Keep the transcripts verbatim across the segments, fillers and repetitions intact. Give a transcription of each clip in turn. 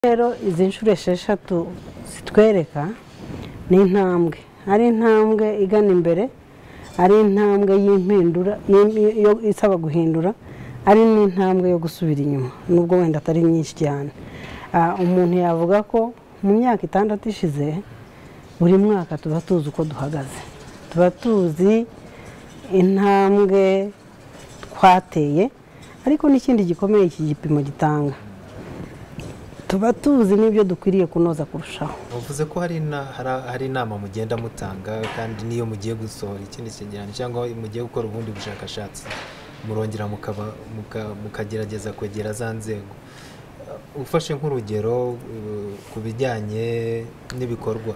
Rero izi nshuro esheshatu zitwereka ni intambwe, ari intambwe igana imbere, ari intambwe y'impindura yo isaba guhindura, ari n'intambwe yo gusubira inyuma nubwo wenda atari nyinshi cyane. Umuntu yavuga ko mu myaka itandatu ishize buri mwaka tuba tuzi uko duhagaze, tuba tuzi intambwe twateye, ariko n'ikindi gikomeye iki gipimo gitanga, tuba tuzi n'ibyo dukwiriye kunoza kurushaho. Uvuze ko hari hari inama mugenda mutanga, kandi niyo mugiye gusohora ikindi cyegeranyo cyangwa mugiye gukora ubundi bushakashatsi murongera mukaba mukagerageza kwegera za nzego. Ufashe nk'urugero ku bijyanye n'ibikorwa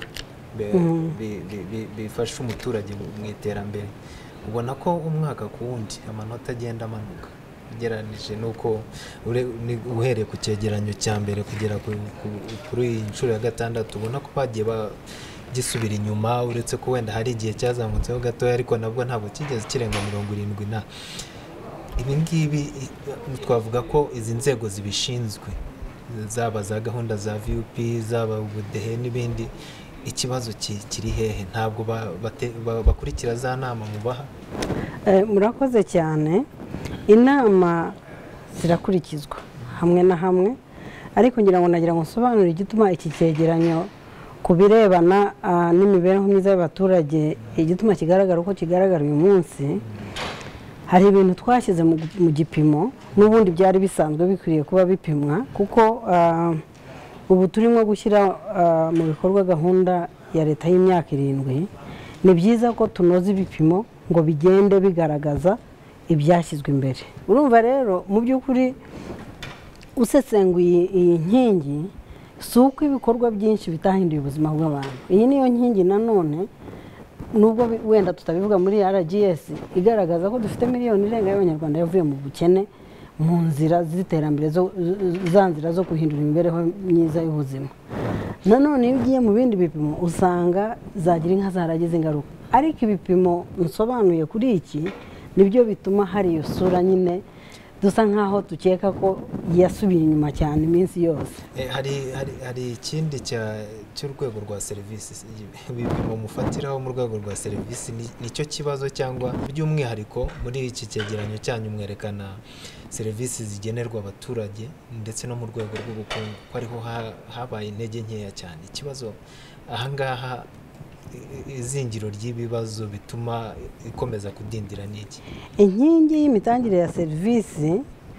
bifasha umuturage mu iterambere, ubona ko umwaka ku wundi amanota agenda amanuka ugereranije nuko uhereye ku cyegeranyo cya mbere kugera kuri iyi nshuro ya gatandatu, ubona ko bagiye gisubira inyuma, uretse ko wenda hari igihe cyazamutseho gatoya, ariko nabwo ntabwo kigeze kirenga mirongo irindwi na. Ibi ngibi twavuga ko izi nzego zibishinzwe, zaba za gahunda za V U P, zaba ubudehe n'ibindi, ikibazo kiri hehe? Ntabwo bakurikira za nama mubaha? Murakoze cyane. Inama zirakurikizwa hamwe na hamwe, ariko ngira ngo nagira ngo nsobanure igituma iki cyegeranyo ku birebana n'imibereho myiza y'abaturage, igituma kigaragara uko kigaragara uyu munsi. Hari ibintu twashyize mu gipimo n'ubundi byari bisanzwe bikwiriye kuba bipimwa, kuko ubu turimo gushyira mu bikorwa gahunda ya leta y'imyaka irindwi. Ni byiza ko tunoza ibipimo ngo bigende bigaragaza ibyashyizwe imbere. Urumva rero mu by'ukuri usesenguye iyi nkingi, si uko ibikorwa byinshi bitahinduye ubuzima bw'abantu. Iyi niyo nkingi nanone, nubwo wenda tutabivuga muri R G S, igaragaza ko dufite miliyoni irenga y'abanyarwanda yavuye mu bukene mu nzira z'iterambere, za nzira zo guhindura imibereho myiza y'ubuzima. Nanone iyo ugiye mu bindi bipimo usanga zagira inka zaragize ingaruka, ariko ibipimo nsobanuye kuri iki nibyo bituma hari iyo sura nyine dusa nkaho tukeka ko yasubiye inyuma cyane iminsi yose. Hari ikindi cy'urwego rwa serivisi, ibipimo mufatiraho mu rwego rwa serivisi, nicyo kibazo, cyangwa by'umwihariko muri iki cyegeranyo cyanyu mwerekana serivisi zigenerwa abaturage ndetse no mu rwego rw'ubukungu ko ariho habaye intege nkeya cyane. Ikibazo ahangaha, izingiro ry'ibibazo bituma ikomeza kudindira n'iki? Inkingi y'imitangire ya serivisi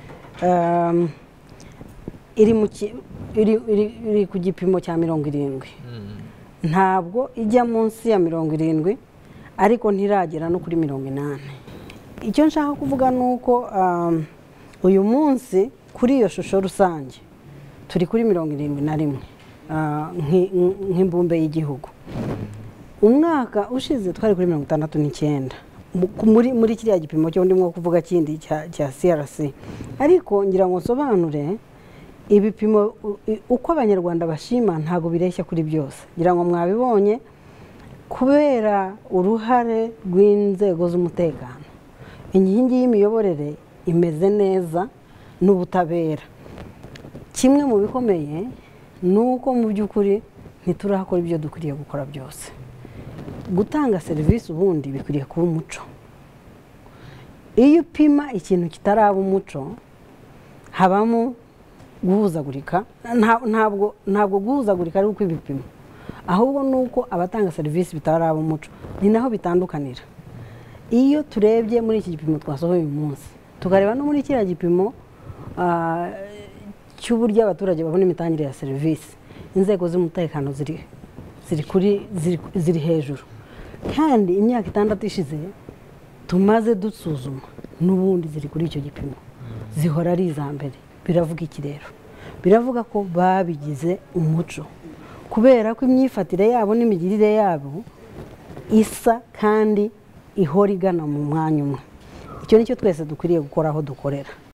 iri ku gipimo cya mirongo irindwi, ntabwo ijya munsi ya mirongo irindwi, ariko ntiragera no kuri mirongo inani. Icyo nshaka kuvuga ni uko uyu munsi kuri iyo shusho rusange turi kuri mirongo irindwi na rimwe nk'imbumbe y'igihugu. Umwaka ushize twari kuri mirongo itandatu n'icyenda muri kiriya gipimo cyo ndimo kuvuga kindi cya C R C. Ariko ngira ngo nsobanure ibipimo uko abanyarwanda bashima ntago bireshya kuri byose. Ngira ngo mwabibonye, kubera uruhare rw'inzego z'umutekano, inkingi y'imiyoborere imeze neza n'ubutabera. Kimwe mu bikomeye ni uko mu by'ukuri ntiturakora ibyo dukwiriye gukora byose. Gutanga serivisi ubundi bikwiriye kuba umuco. Iyo upima ikintu kitaraba umuco, habamo guhuzagurika. Ntabwo ntabwo guhuzagurika ari uko ibipimo, ahubwo ni uko abatanga serivisi bitaraba umuco, ni naho bitandukanira. Iyo turebye muri iki gipimo twasohoye uyu munsi, tukareba no muri kiriya gipimo cy'uburyo abaturage babona imitangire ya serivisi, inzego z'umutekano ziri ziri kuri ziri hejuru. Kandi imyaka itandatu ishize tumaze dusuzuma n'ubundi ziri kuri icyo gipimo, zihora ari iza mbere. Biravuga iki rero? Biravuga ko babigize umuco, kubera ko imyifatire yabo n'imigirire yabo isa kandi ihora igana mu mwanya umwe. Icyo nicyo twese dukwiriye gukora aho dukorera.